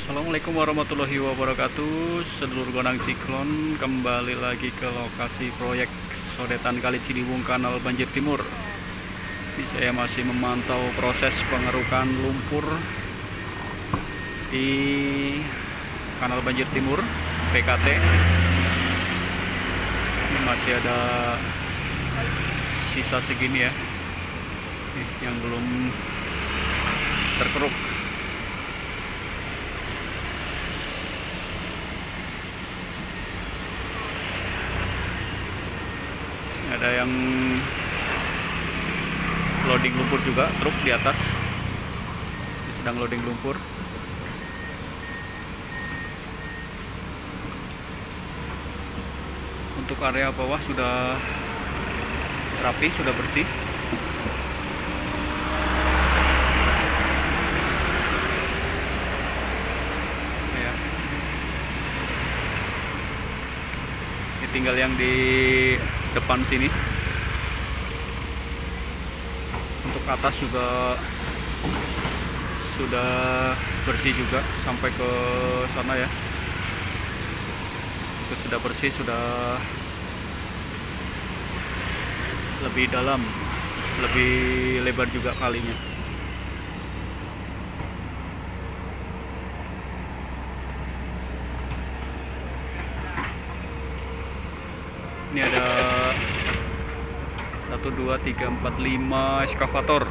Assalamualaikum warahmatullahi wabarakatuh. Sedulur Gonang Ciklon, kembali lagi ke lokasi proyek sodetan Kali Ciliwung Kanal Banjir Timur. Saya masih memantau proses pengerukan lumpur di Kanal Banjir Timur PKT. Ini masih ada sisa segini ya, yang belum terkeruk. Ada yang loading lumpur juga, truk di atas sedang loading lumpur. Untuk area bawah sudah rapi, sudah bersih. Ya. Ini tinggal yang di depan sini. Untuk atas juga sudah bersih juga sampai ke sana ya. Itu sudah bersih, sudah lebih dalam, lebih lebar juga kalinya. Ini ada 1, 2, 3, 4, 5 eskavator.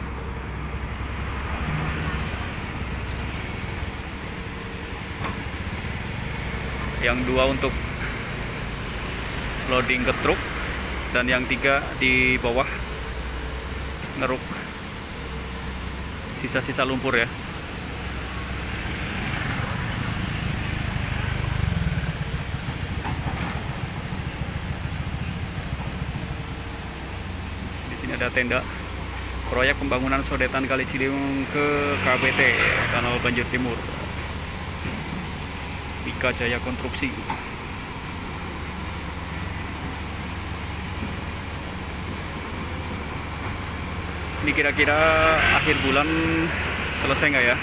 Yang 2 untuk loading ke truk, dan yang 3 di bawah ngeruk sisa-sisa lumpur ya. Ada tenda proyek pembangunan sodetan Kali Ciliwung ke KBT Kanal Banjir Timur, Ika Jaya Konstruksi. Ini kira-kira akhir bulan selesai nggak ya?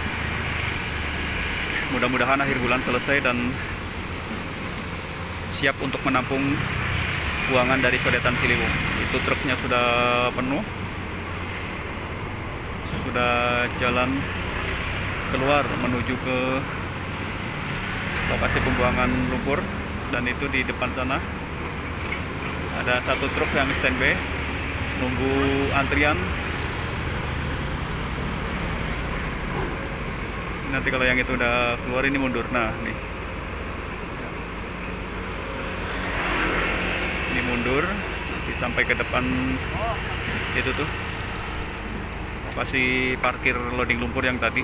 Mudah-mudahan akhir bulan selesai dan siap untuk menampung buangan dari sodetan Ciliwung. Itu truknya sudah penuh, sudah jalan keluar menuju ke lokasi pembuangan lumpur. Dan itu di depan sana ada 1 truk yang standby nunggu antrian. Nanti kalau yang itu udah keluar, ini mundur. Nah nih, ini mundur sampai ke depan itu tuh lokasi parkir loading lumpur yang tadi.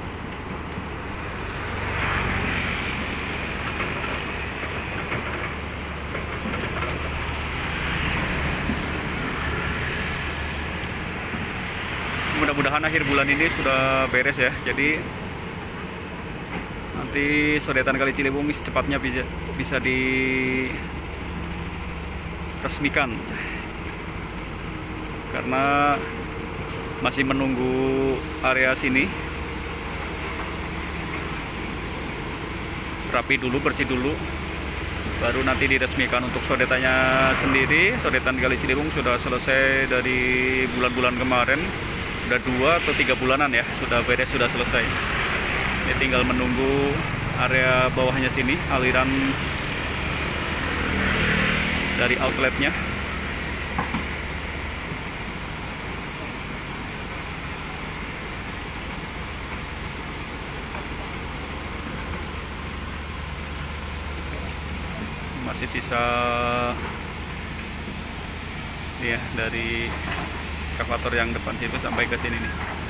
Mudah-mudahan akhir bulan ini sudah beres ya. Jadi nanti sodetan Kali Ciliwung secepatnya bisa diresmikan, karena masih menunggu area sini rapi dulu, bersih dulu, baru nanti diresmikan. Untuk sodetannya sendiri, sodetan Kali Ciliwung sudah selesai dari bulan-bulan kemarin, udah 2 atau 3 bulanan ya, sudah beres, sudah selesai. Ini tinggal menunggu area bawahnya sini, aliran dari outletnya. Masih sisa ya dari ekskavator yang depan situ sampai ke sini nih.